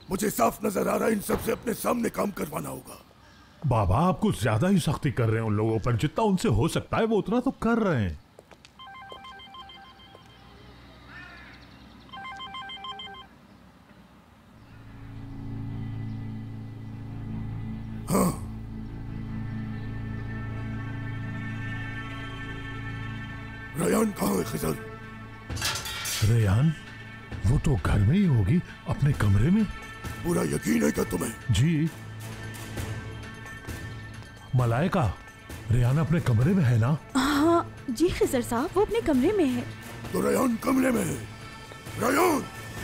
मुझे साफ नजर आ रहा है इन सबसे अपने सामने काम करवाना होगा। बाबा आप कुछ ज्यादा ही सख्ती कर रहे हैं उन लोगों पर। जितना उनसे हो सकता है वो उतना तो कर रहे हैं। हाँ, रेयान कहाँ है खिजर? रेयान वो तो घर में ही होगी, अपने कमरे में। पूरा यकीन है क्या तुम्हें? जी। मलाइका, रेयान अपने कमरे में है ना? हाँ जी खिजर साहब, वो अपने कमरे में है। तो रेयान कमरे में है। रेयान,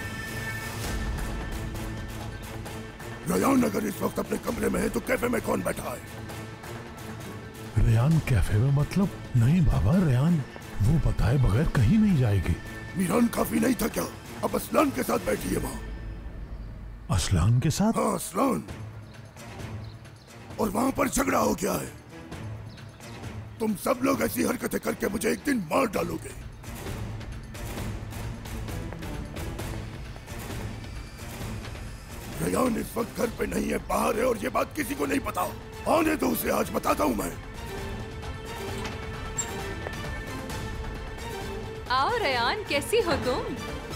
रेयान अगर इस वक्त अपने कमरे में है तो कैफे में कौन बैठा है? रेयान कैफे में मतलब? नहीं बाबा, रेयान वो बताए बगैर कहीं नहीं जाएगी। मीरान काफी नहीं था क्या? अब असलान के साथ बैठी है वहाँ। असलान के साथ? हाँ असलान। और वहां पर झगड़ा हो गया है। तुम सब लोग ऐसी हरकतें करके मुझे एक दिन मार डालोगे। रेयान इस वक्त घर पे नहीं है, बाहर है, और ये बात किसी को नहीं पता। आने दो उसे, आज बताता हूं मैं। आओ रेयान, कैसी हो तुम?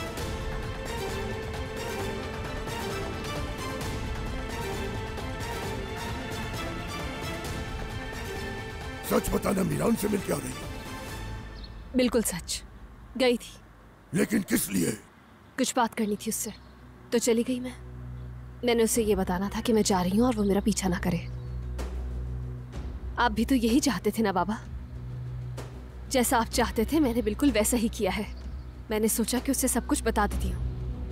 सच बताना, मीरान से मिल के आ रही हो? बिल्कुल सच, गई थी। लेकिन किस लिए? कुछ बात करनी थी उससे, तो चली गई मैं। मैंने उसे ये बताना था कि मैं जा रही हूँ और वो मेरा पीछा ना करे। आप भी तो यही चाहते थे ना बाबा? जैसा आप चाहते थे मैंने बिल्कुल वैसा ही किया है। मैंने सोचा कि उससे सब कुछ बता देती हूँ।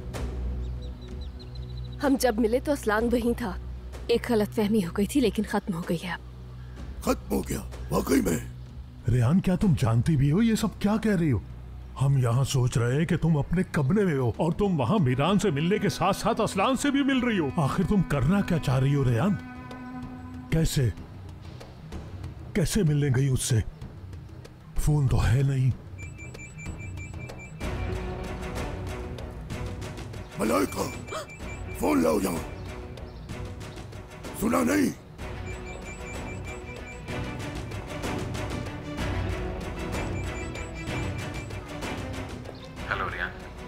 हम जब मिले तो असलान वहीं था। एक गलतफहमी हो गई थी लेकिन खत्म हो गई है अब। खत्म हो गया? वाकई में? रेयान क्या तुम जानती भी हो ये सब क्या कह रही हो? हम यहाँ सोच रहे हैं कि तुम अपने कमरे में हो और तुम वहाँ मीरान से मिलने के साथ साथ असलान से भी मिल रही हो। आखिर तुम करना क्या चाह रही हो रेयान? कैसे कैसे मिलने गई उससे? फोन तो है नहीं। मलाइका, फोन लाओ यहाँ। सुना नहीं? हेलो रियान।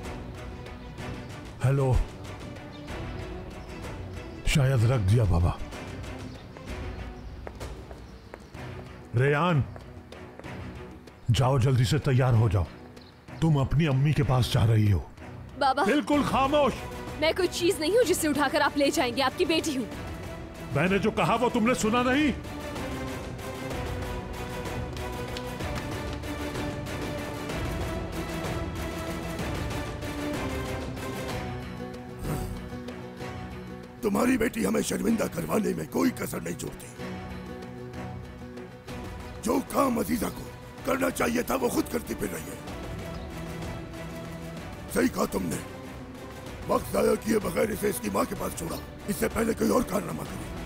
हेलो। शायद रख दिया बाबा। रेयान जाओ, जल्दी से तैयार हो जाओ। तुम अपनी अम्मी के पास जा रही हो। बाबा बिल्कुल खामोश। मैं कोई चीज नहीं हूँ जिसे उठाकर आप ले जाएंगे। आपकी बेटी हूँ। मैंने जो कहा वो तुमने सुना नहीं? तुम्हारी बेटी हमें शर्मिंदा करवाने में कोई कसर नहीं छोड़ती। जो काम अजीजा को करना चाहिए था वो खुद करती फिर रही है। सही कहा तुमने। वक्त जाया किए बगैर इसे इसकी माँ के पास छोड़ा, इससे पहले कोई और कारनामा करे।